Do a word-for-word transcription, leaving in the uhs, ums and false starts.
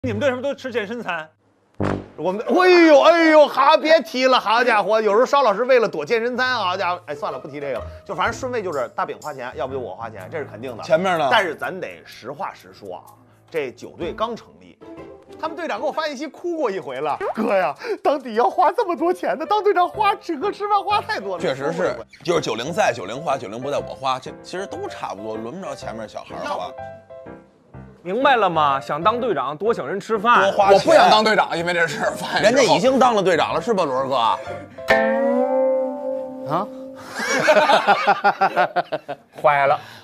你们队是不是都吃健身餐？ 我们，哎呦哎呦，好，别提了，好家伙，有时候邵老师为了躲健身餐，好家伙，哎，算了，不提这个，就反正顺位就是大饼花钱，要不就我花钱，这是肯定的。 前面呢？ 但是咱得实话实说啊，这九队刚成立。 他们队长给我发信息哭过一回了，哥呀，当底要花这么多钱呢，当队长花吃喝吃饭花太多了。 确实是，就是九零在，九零花，九零不在我花，这其实都差不多，轮不着前面小孩花。 明白了吗？想当队长多请人吃饭， 多花钱。 我不想当队长，因为这事儿。 人家已经当了队长了，是吧，罗哥？ 啊，坏了。